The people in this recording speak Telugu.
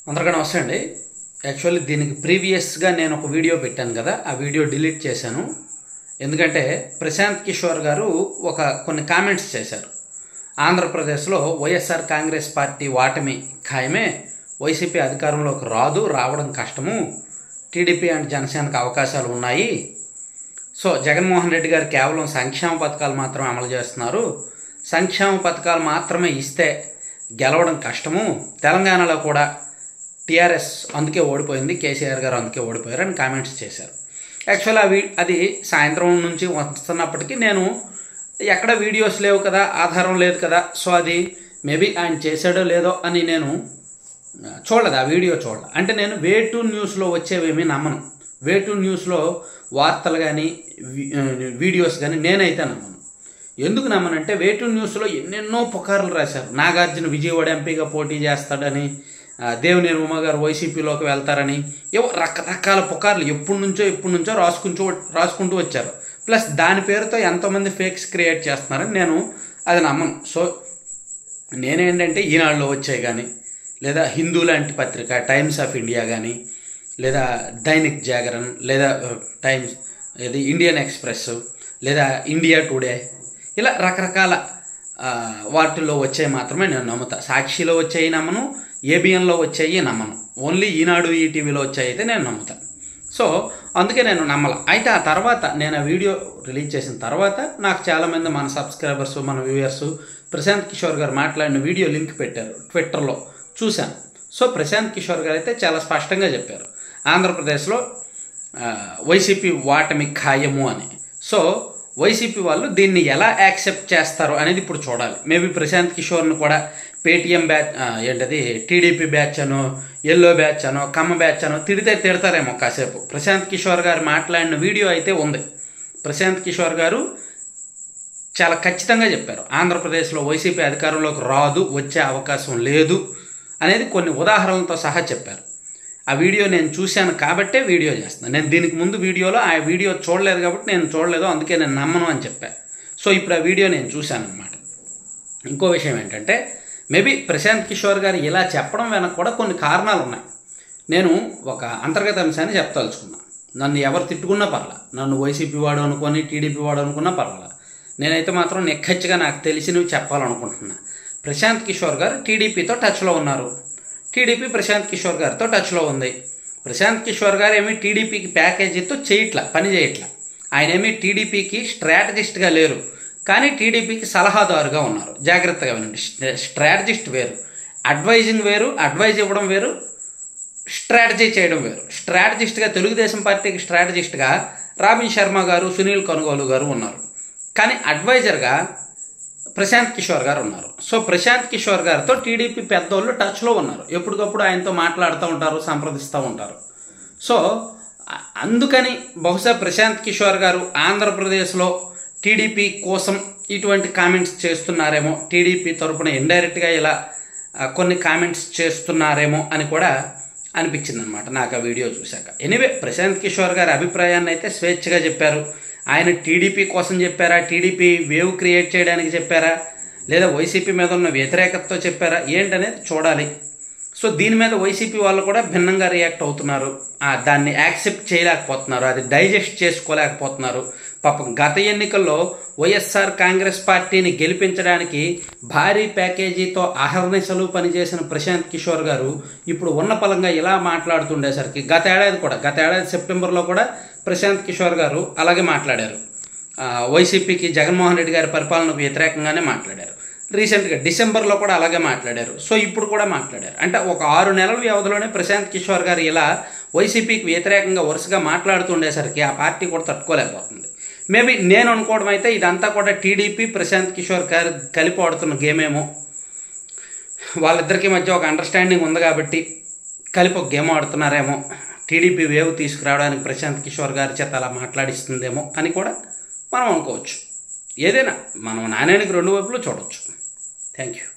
అందరికీ నమస్తే అండి. యాక్చువల్లీ దీనికి ప్రీవియస్గా నేను ఒక వీడియో పెట్టాను కదా, ఆ వీడియో డిలీట్ చేశాను. ఎందుకంటే ప్రశాంత్ కిషోర్ గారు కొన్ని కామెంట్స్ చేశారు. ఆంధ్రప్రదేశ్లో వైఎస్ఆర్ కాంగ్రెస్ పార్టీ వాటమి ఖాయమే, వైసీపీ అధికారంలోకి రావడం కష్టము, టీడీపీ అండ్ జనసేనకు అవకాశాలు ఉన్నాయి. సో జగన్మోహన్ రెడ్డి గారు కేవలం సంక్షేమ పథకాలు మాత్రమే అమలు చేస్తున్నారు, సంక్షేమ పథకాలు మాత్రమే ఇస్తే గెలవడం కష్టము, తెలంగాణలో కూడా టీఆర్ఎస్ అందుకే ఓడిపోయింది, కేసీఆర్ గారు అందుకే ఓడిపోయారు అని కామెంట్స్ చేశారు. యాక్చువల్లీ అది సాయంత్రం నుంచి వస్తున్నప్పటికీ నేను ఎక్కడ వీడియోస్ లేవు కదా, ఆధారం లేదు కదా, సో అది మేబీ ఆయన చేశాడో లేదో అని నేను చూడలేదు, ఆ వీడియో చూడలేదు. అంటే నేను వే2 న్యూస్లో వచ్చేవేమీ నమ్మను. వే2 న్యూస్లో వార్తలు కానీ వీడియోస్ కానీ నేనైతే నమ్మను. ఎందుకు నమ్మనంటే వే2 న్యూస్లో ఎన్నెన్నో పుకార్లు రాశారు. నాగార్జున విజయవాడ ఎంపీగా పోటీ చేస్తాడని, దేవినేని ఉమా గారు వైసీపీలోకి వెళ్తారని, ఏవో రకరకాల పుకార్లు ఎప్పటి నుంచో రాసుకుంటూ వచ్చారు. ప్లస్ దాని పేరుతో ఎంతోమంది ఫేక్స్ క్రియేట్ చేస్తున్నారని నేను అది నమ్మను. సో నేనేంటంటే ఈనాడులో వచ్చాయి కానీ, లేదా హిందూ లాంటి పత్రిక టైమ్స్ ఆఫ్ ఇండియా కానీ, లేదా దైనిక్ జాగరణ్, లేదా టైమ్స్ ఇండియన్ ఎక్స్ప్రెస్, లేదా ఇండియా టుడే, ఇలా రకరకాల వాటిల్లో వచ్చాయి మాత్రమే నేను నమ్ముతా. సాక్షిలో వచ్చాయి నమ్మను, ఏబిఎన్లో వచ్చాయి నమ్మను, ఓన్లీ ఈనాడు ఈటీవీలో వచ్చాయి అయితే నేను నమ్ముతాను. సో అందుకే నేను నమ్మల. అయితే ఆ తర్వాత నేను ఆ వీడియో రిలీజ్ చేసిన తర్వాత నాకు చాలామంది మన సబ్స్క్రైబర్స్, మన వ్యూయర్స్ ప్రశాంత్ కిషోర్ గారు మాట్లాడిన వీడియో లింక్ పెట్టారు, ట్విట్టర్లో చూశాను. సో ప్రశాంత్ కిషోర్ గారు అయితే చాలా స్పష్టంగా చెప్పారు, ఆంధ్రప్రదేశ్లో వైసీపీ వాటమి ఖాయము అని. సో వైసీపీ వాళ్ళు దీన్ని ఎలా యాక్సెప్ట్ చేస్తారు అనేది ఇప్పుడు చూడాలి. మేబీ ప్రశాంత్ కిషోర్ను కూడా పేటీఎం బ్యాచ్ టీడీపీ బ్యాచ్ అనో, ఎల్లో బ్యాచ్ అనో, కమ్మ బ్యాచ్ అనో తిడతారేమో కాసేపు. ప్రశాంత్ కిషోర్ గారు మాట్లాడిన వీడియో అయితే ఉంది. ప్రశాంత్ కిషోర్ గారు చాలా ఖచ్చితంగా చెప్పారు, ఆంధ్రప్రదేశ్లో వైసీపీ అధికారంలోకి వచ్చే అవకాశం లేదు అనేది కొన్ని ఉదాహరణలతో సహా చెప్పారు. ఆ వీడియో నేను చూశాను కాబట్టే వీడియో చేస్తున్నాను. నేను దీనికి ముందు వీడియోలో ఆ వీడియో చూడలేదు కాబట్టి నేను చూడలేదు, అందుకే నేను నమ్మను అని చెప్పాను. సో ఇప్పుడు ఆ వీడియో నేను చూశాను అనమాట. ఇంకో విషయం ఏంటంటే, మేబీ ప్రశాంత్ కిషోర్ గారు ఇలా చెప్పడం వెనక కూడా కొన్ని కారణాలు ఉన్నాయి. నేను ఒక అంతర్గత అంశాన్ని చెప్పదలుచుకున్నాను. నన్ను ఎవరు తిట్టుకున్నా పర్లా, నన్ను వైసీపీ వాడు అనుకొని టీడీపీ వాడు అనుకున్నా పర్వాలా, నేనైతే మాత్రం నిక్కచ్చిగా నాకు తెలిసినవి చెప్పాలనుకుంటున్నా. ప్రశాంత్ కిషోర్ గారు టీడీపీతో టచ్లో ఉన్నారు, టీడీపీ ప్రశాంత్ కిషోర్ గారితో టచ్లో ఉంది. ప్రశాంత్ కిషోర్ గారు ఏమీ టీడీపీకి ప్యాకేజీతో పని చేయట్లా. ఆయన ఏమీ టీడీపీకి స్ట్రాటజిస్ట్గా లేరు, కానీ టీడీపీకి సలహాదారుగా ఉన్నారు. జాగ్రత్తగా వినండి, స్ట్రాటజిస్ట్ వేరు, అడ్వైజింగ్ వేరు, అడ్వైజ్ ఇవ్వడం వేరు, స్ట్రాటజీ చేయడం వేరు. స్ట్రాటజిస్ట్గా తెలుగుదేశం పార్టీకి స్ట్రాటజిస్ట్గా రాబిన్ శర్మ గారు, సునీల్ కనుగోలు గారు ఉన్నారు, కానీ అడ్వైజర్గా ప్రశాంత్ కిషోర్ గారు ఉన్నారు. సో ప్రశాంత్ కిషోర్ గారితో టీడీపీ పెద్దోళ్ళు టచ్లో ఉన్నారు, ఎప్పటికప్పుడు ఆయనతో మాట్లాడుతూ ఉంటారు, సంప్రదిస్తూ ఉంటారు. సో అందుకని బహుశా ప్రశాంత్ కిషోర్ గారు ఆంధ్రప్రదేశ్లో టీడీపీ కోసం ఇటువంటి కామెంట్స్ చేస్తున్నారేమో, టీడీపీ తరపున ఇండైరెక్ట్గా ఇలా కొన్ని కామెంట్స్ చేస్తున్నారేమో అని కూడా అనిపించింది అనమాట నాకు ఆ వీడియో చూశాక. ఎనీవే ప్రశాంత్ కిషోర్ గారి అభిప్రాయాన్ని అయితే స్వేచ్ఛగా చెప్పారు. ఆయన టీడీపీ కోసం చెప్పారా, టీడీపీ వేవ్ క్రియేట్ చేయడానికి చెప్పారా, లేదా వైసీపీ మీద ఉన్న వ్యతిరేకతతో చెప్పారా ఏంటనేది చూడాలి. సో దీని మీద వైసీపీ వాళ్ళు కూడా భిన్నంగా రియాక్ట్ అవుతున్నారు, దాన్ని యాక్సెప్ట్ చేయలేకపోతున్నారు, అది డైజెస్ట్ చేసుకోలేకపోతున్నారు. పాపం గత ఎన్నికల్లో వైఎస్ఆర్ కాంగ్రెస్ పార్టీని గెలిపించడానికి భారీ ప్యాకేజీతో అహర్నిశలు పనిచేసిన ప్రశాంత్ కిషోర్ గారు ఇప్పుడు ఉన్న పలంగా ఇలా మాట్లాడుతుండేసరికి గత ఏడాది సెప్టెంబర్లో కూడా ప్రశాంత్ కిషోర్ గారు అలాగే మాట్లాడారు. వైసీపీకి జగన్మోహన్ రెడ్డి గారి పరిపాలనకు వ్యతిరేకంగానే మాట్లాడారు. రీసెంట్గా డిసెంబర్లో కూడా అలాగే మాట్లాడారు. సో ఇప్పుడు కూడా మాట్లాడారు. అంటే ఒక 6 నెలల వ్యవధిలోనే ప్రశాంత్ కిషోర్ గారు ఇలా వైసీపీకి వ్యతిరేకంగా వరుసగా మాట్లాడుతుండేసరికి ఆ పార్టీ కూడా తట్టుకోలేకపోతుంది. మేబీ నేను అనుకోవడం అయితే ఇదంతా కూడా టీడీపీ ప్రశాంత్ కిషోర్ గారు కలిపి ఆడుతున్న గేమేమో, వాళ్ళిద్దరికీ మధ్య ఒక అండర్స్టాండింగ్ ఉంది కాబట్టి కలిపి ఒక గేమ్ ఆడుతున్నారేమో, టీడీపీ వేవ్ తీసుకురావడానికి ప్రశాంత్ కిషోర్ గారి చేత అలా మాట్లాడిస్తుందేమో అని కూడా మనం అనుకోవచ్చు. ఏదైనా మనం నాణ్యానికి 2 వైపులు చూడవచ్చు. Thank you.